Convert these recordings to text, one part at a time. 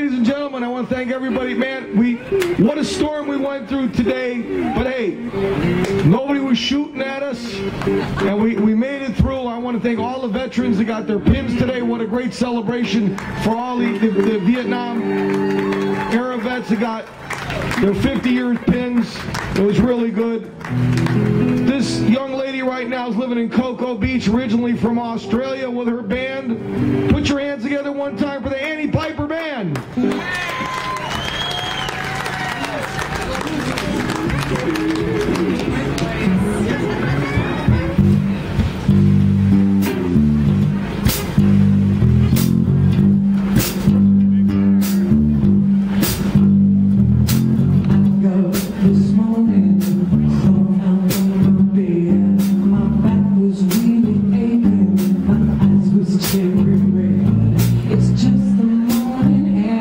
ladies and gentlemen, I want to thank everybody. Man, what a storm we went through today. But hey, nobody was shooting at us, and we made it through. I want to thank all the veterans that got their pins today. What a great celebration for all the Vietnam era vets that got their 50-year pins. It was really good. This young lady right now is living in Cocoa Beach, originally from Australia, with her band. Put your hands together one time for the Annie Piper Band. It's just the morning air.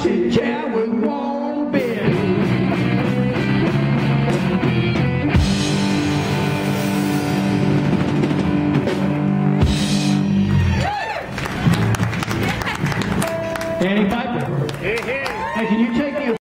washing, yeah, we're